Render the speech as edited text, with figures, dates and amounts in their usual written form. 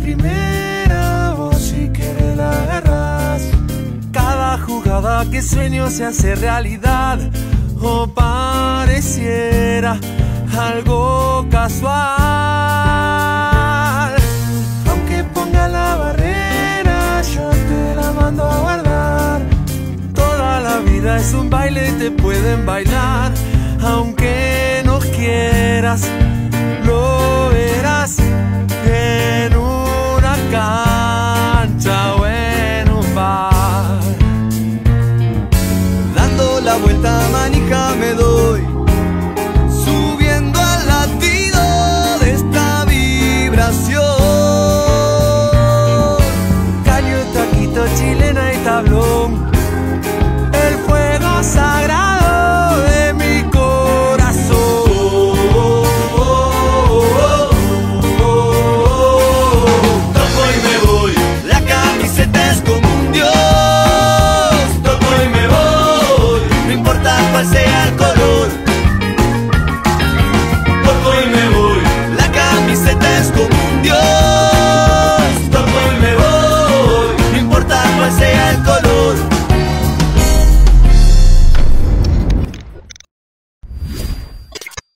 primera, vos si querés la agarrás. Cada jugada que sueño se hace realidad, o pareciera algo casual. Aunque ponga la barrera, yo te la mando a guardar. Toda la vida es un baile, te pueden bailar. Aunque no quieras, lo verás en una cara.